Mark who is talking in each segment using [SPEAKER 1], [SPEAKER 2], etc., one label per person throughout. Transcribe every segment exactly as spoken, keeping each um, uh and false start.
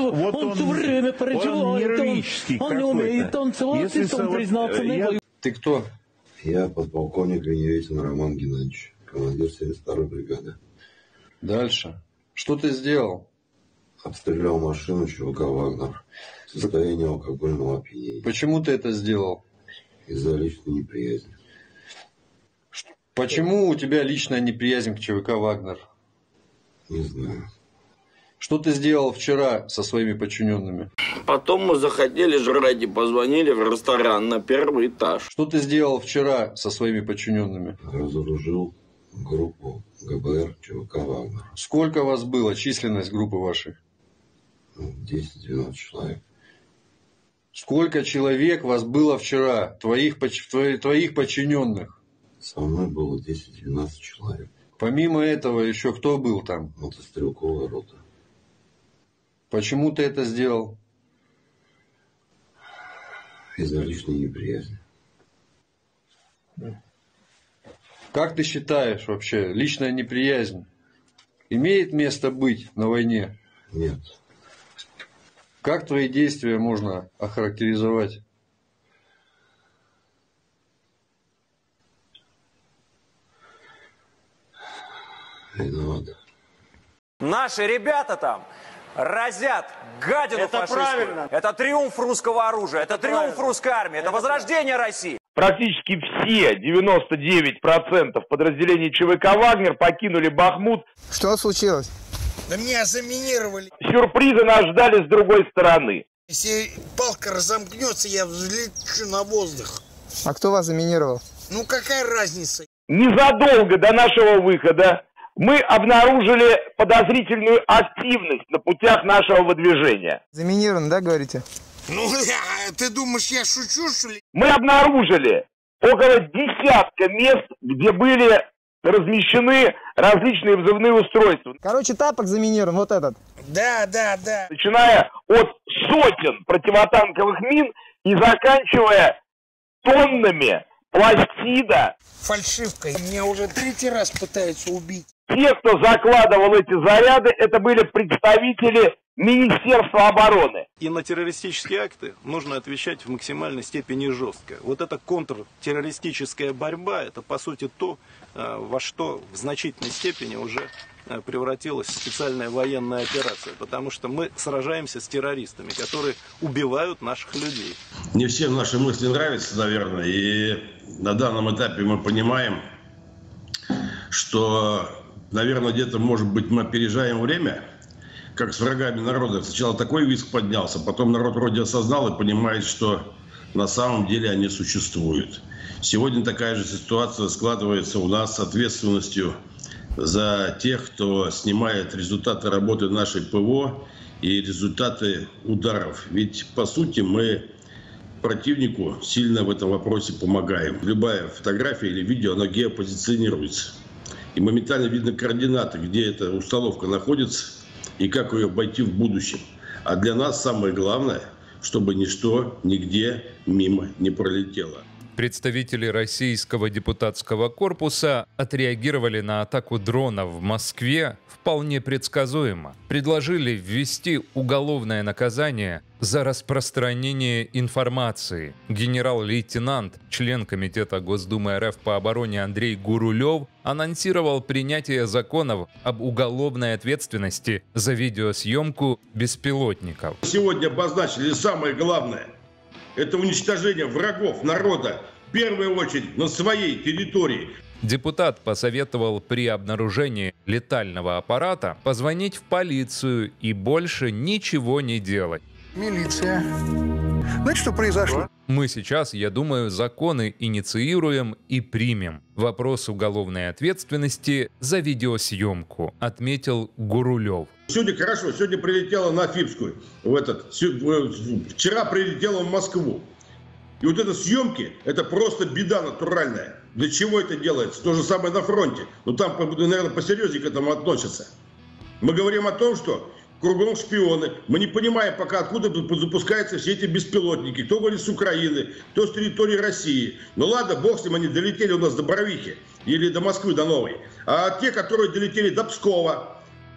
[SPEAKER 1] вот он,
[SPEAKER 2] он все время переживает,
[SPEAKER 1] он,
[SPEAKER 2] он, он не умеет танцевать, и он признаться не боится.
[SPEAKER 3] Ты кто?
[SPEAKER 4] Я подполковник Веневетин Роман Геннадьевич, командир семьдесят второй бригады.
[SPEAKER 3] Дальше. Что ты сделал?
[SPEAKER 4] Обстрелял машину ЧВК «Вагнер» в состоянии алкогольного опьянения.
[SPEAKER 3] Почему ты это сделал?
[SPEAKER 4] Из-за личной неприязни.
[SPEAKER 3] Почему у тебя личная неприязнь к ЧВК «Вагнер»?
[SPEAKER 4] Не знаю.
[SPEAKER 3] Что ты сделал вчера со своими подчиненными?
[SPEAKER 5] Потом мы захотели жрать и позвонили в ресторан на первый этаж.
[SPEAKER 3] Что ты сделал вчера со своими подчиненными?
[SPEAKER 4] Разоружил группу ГБР ЧВК «Вагнер».
[SPEAKER 3] Сколько вас было, численность группы вашей?
[SPEAKER 4] десять-двенадцать человек.
[SPEAKER 3] Сколько человек вас было вчера, твоих, твоих подчиненных?
[SPEAKER 4] Со мной было десять-двенадцать человек.
[SPEAKER 3] Помимо этого еще кто был там?
[SPEAKER 4] Мотострелковая рота.
[SPEAKER 3] Почему ты это сделал?
[SPEAKER 4] Из-за личной неприязни.
[SPEAKER 3] Как ты считаешь вообще, личная неприязнь имеет место быть на войне?
[SPEAKER 4] Нет.
[SPEAKER 3] Как твои действия можно охарактеризовать?
[SPEAKER 4] Виноват.
[SPEAKER 6] Наши ребята там разят гадину
[SPEAKER 1] Это
[SPEAKER 6] фашистскую.
[SPEAKER 1] правильно.
[SPEAKER 6] Это триумф русского оружия, это, это триумф правильно. Русской армии, это, это возрождение России.
[SPEAKER 7] Практически все, девяносто девять процентов подразделений ЧВК «Вагнер» покинули Бахмут.
[SPEAKER 8] Что случилось?
[SPEAKER 9] Да меня заминировали.
[SPEAKER 7] Сюрпризы нас ждали с другой стороны.
[SPEAKER 9] Если палка разомкнется, я взлечу на воздух.
[SPEAKER 8] А кто вас заминировал?
[SPEAKER 9] Ну какая разница?
[SPEAKER 7] Незадолго до нашего выхода мы обнаружили подозрительную активность на путях нашего выдвижения.
[SPEAKER 8] Заминирован, да, говорите?
[SPEAKER 9] Ну, ты думаешь, я шучу, что ли?
[SPEAKER 7] Мы обнаружили около десятка мест, где были размещены различные взрывные устройства.
[SPEAKER 8] Короче, тапок заминирован, вот этот.
[SPEAKER 9] Да, да, да.
[SPEAKER 7] Начиная от сотен противотанковых мин и заканчивая тоннами пластида.
[SPEAKER 9] Фальшивка. Меня уже третий раз пытаются убить.
[SPEAKER 7] Те, кто закладывал эти заряды, это были представители Министерства обороны.
[SPEAKER 10] И на террористические акты нужно отвечать в максимальной степени жестко. Вот эта контртеррористическая борьба, это по сути то, во что в значительной степени уже превратилась специальная военная операция. Потому что мы сражаемся с террористами, которые убивают наших людей.
[SPEAKER 11] Не всем наши мысли нравятся, наверное. И на данном этапе мы понимаем, что, наверное, где-то, может быть, мы опережаем время. Как с врагами народа. Сначала такой визг поднялся, потом народ вроде осознал и понимает, что на самом деле они существуют. Сегодня такая же ситуация складывается у нас с ответственностью за тех, кто снимает результаты работы нашей ПВО и результаты ударов. Ведь, по сути, мы противнику сильно в этом вопросе помогаем. Любая фотография или видео, оно геопозиционируется. И моментально видно координаты, где эта установка находится, и как ее обойти в будущем. А для нас самое главное, чтобы ничто нигде мимо не пролетело.
[SPEAKER 12] Представители российского депутатского корпуса отреагировали на атаку дронов в Москве вполне предсказуемо. Предложили ввести уголовное наказание за распространение информации. Генерал-лейтенант, член Комитета Госдумы РФ по обороне Андрей Гурулев анонсировал принятие законов об уголовной ответственности за видеосъемку беспилотников.
[SPEAKER 11] Сегодня обозначили самое главное. Это уничтожение врагов народа, в первую очередь, на своей территории.
[SPEAKER 12] Депутат посоветовал при обнаружении летального аппарата позвонить в полицию и больше ничего не делать.
[SPEAKER 9] Милиция. Знаете, что произошло?
[SPEAKER 12] Мы сейчас, я думаю, законы инициируем и примем. Вопрос уголовной ответственности за видеосъемку, отметил Гурулев.
[SPEAKER 11] Сегодня хорошо, сегодня прилетела на Фипскую, в этот, вчера прилетела в Москву. И вот это съемки, это просто беда натуральная. Для чего это делается? То же самое на фронте. Но там, наверное, посерьезнее к этому относятся. Мы говорим о том, что кругом шпионы. Мы не понимаем пока, откуда запускаются все эти беспилотники. Кто говорит с Украины, кто с территории России. Ну ладно, бог с ним, они долетели у нас до Боровихи или до Москвы, до Новой. А те, которые долетели до Пскова,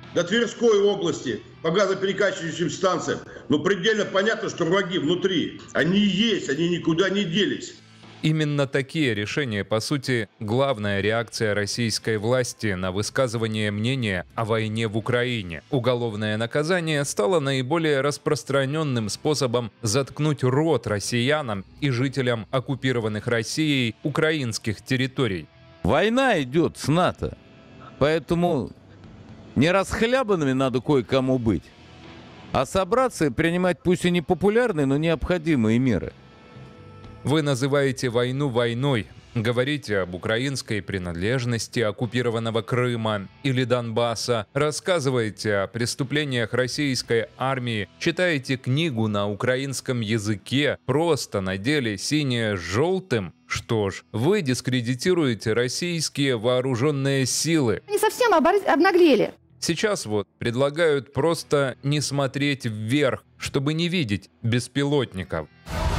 [SPEAKER 11] до Тверской области по газоперекачивающим станциям. Но предельно понятно, что враги внутри. Они есть, они никуда не делись.
[SPEAKER 12] Именно такие решения, по сути, главная реакция российской власти на высказывание мнения о войне в Украине. Уголовное наказание стало наиболее распространенным способом заткнуть рот россиянам и жителям оккупированных Россией украинских территорий.
[SPEAKER 2] Война идет с НАТО, поэтому не расхлябанными надо кое-кому быть, а собраться и принимать пусть и непопулярные, но необходимые меры.
[SPEAKER 12] Вы называете войну войной, говорите об украинской принадлежности оккупированного Крыма или Донбасса, рассказываете о преступлениях российской армии, читаете книгу на украинском языке, просто надели синее с желтым. Что ж, вы дискредитируете российские вооруженные силы.
[SPEAKER 1] Они совсем обнаглели.
[SPEAKER 12] Сейчас вот предлагают просто не смотреть вверх, чтобы не видеть беспилотников.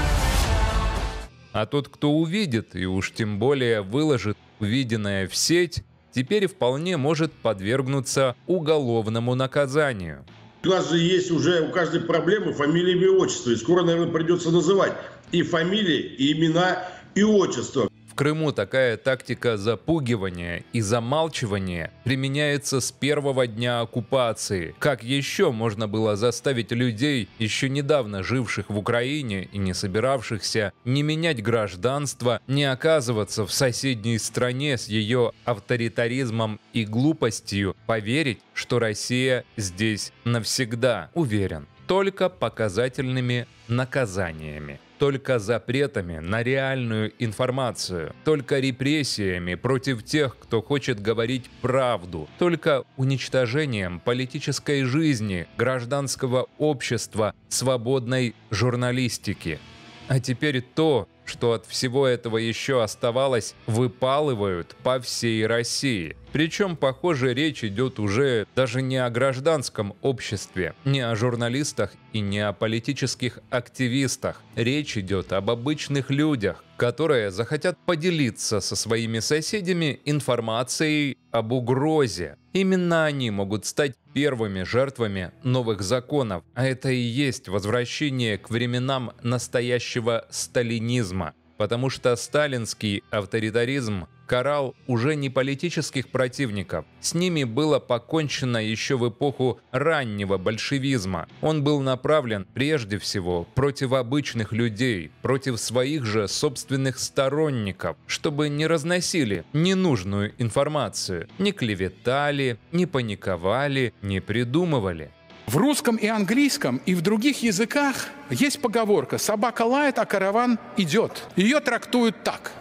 [SPEAKER 12] А тот, кто увидит и уж тем более выложит увиденное в сеть, теперь вполне может подвергнуться уголовному наказанию.
[SPEAKER 11] У нас же есть уже у каждой проблемы фамилия, имя, отчество. И скоро, наверное, придется называть и фамилии, и имена, и отчество.
[SPEAKER 12] В Крыму такая тактика запугивания и замалчивания применяется с первого дня оккупации. Как еще можно было заставить людей, еще недавно живших в Украине и не собиравшихся не менять гражданство, не оказываться в соседней стране с ее авторитаризмом и глупостью, поверить, что Россия здесь навсегда? Уверен, только показательными наказаниями. Только запретами на реальную информацию, только репрессиями против тех, кто хочет говорить правду, только уничтожением политической жизни, гражданского общества, свободной журналистики. А теперь то, что от всего этого еще оставалось, выпалывают по всей России. Причем, похоже, речь идет уже даже не о гражданском обществе, не о журналистах и не о политических активистах. Речь идет об обычных людях, которые захотят поделиться со своими соседями информацией об угрозе. Именно они могут стать первыми жертвами новых законов, а это и есть возвращение к временам настоящего сталинизма. Потому что сталинский авторитаризм карал уже не политических противников. С ними было покончено еще в эпоху раннего большевизма. Он был направлен прежде всего против обычных людей, против своих же собственных сторонников, чтобы не разносили ненужную информацию, не клеветали, не паниковали, не придумывали.
[SPEAKER 13] В русском и английском, и в других языках есть поговорка «собака лает, а караван идет». Ее трактуют так.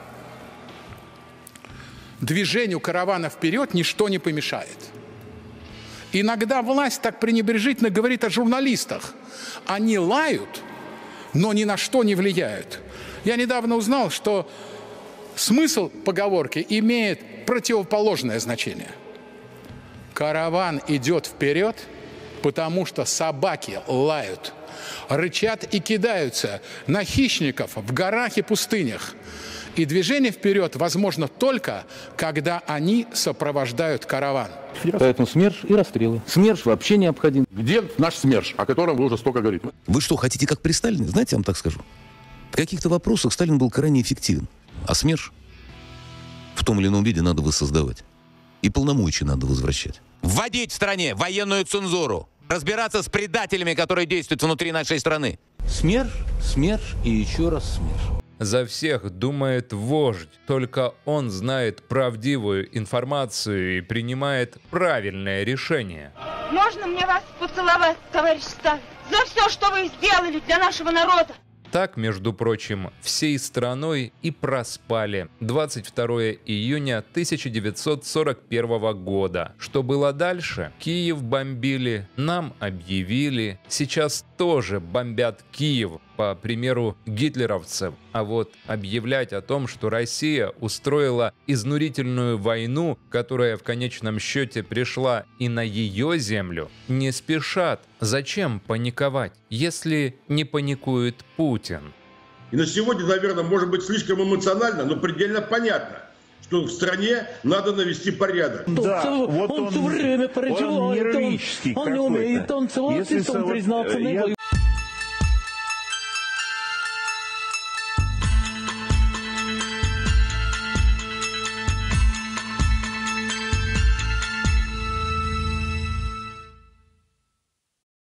[SPEAKER 13] Движению каравана вперед ничто не помешает. Иногда власть так пренебрежительно говорит о журналистах. Они лают, но ни на что не влияют. Я недавно узнал, что смысл поговорки имеет противоположное значение. Караван идет вперед, потому что собаки лают, рычат и кидаются на хищников в горах и пустынях. И движение вперед возможно только, когда они сопровождают караван.
[SPEAKER 2] Поэтому СМЕРШ и расстрелы. СМЕРШ вообще необходим.
[SPEAKER 14] Где наш СМЕРШ, о котором вы уже столько говорите?
[SPEAKER 15] Вы что, хотите как при Сталине? Знаете, я вам так скажу. В каких-то вопросах Сталин был крайне эффективен. А СМЕРШ в том или ином виде надо воссоздавать. И полномочия надо возвращать.
[SPEAKER 16] Вводить в стране военную цензуру. Разбираться с предателями, которые действуют внутри нашей страны.
[SPEAKER 2] СМЕРШ, СМЕРШ и еще раз СМЕРШ.
[SPEAKER 12] За всех думает вождь, только он знает правдивую информацию и принимает правильное решение.
[SPEAKER 17] Можно мне вас поцеловать, товарищ Сталин, за все, что вы сделали для нашего народа?
[SPEAKER 12] Так, между прочим, всей страной и проспали двадцать второго июня тысяча девятьсот сорок первого года. Что было дальше? Киев бомбили, нам объявили, сейчас тоже бомбят Киев, по примеру гитлеровцев. А вот объявлять о том, что Россия устроила изнурительную войну, которая в конечном счете пришла и на ее землю, не спешат. Зачем паниковать, если не паникует Путин?
[SPEAKER 11] И на сегодня, наверное, может быть слишком эмоционально, но предельно понятно. что в стране надо навести порядок.
[SPEAKER 18] Да, вот он, он все время переживает, он, он не умеет танцевать, и он признался.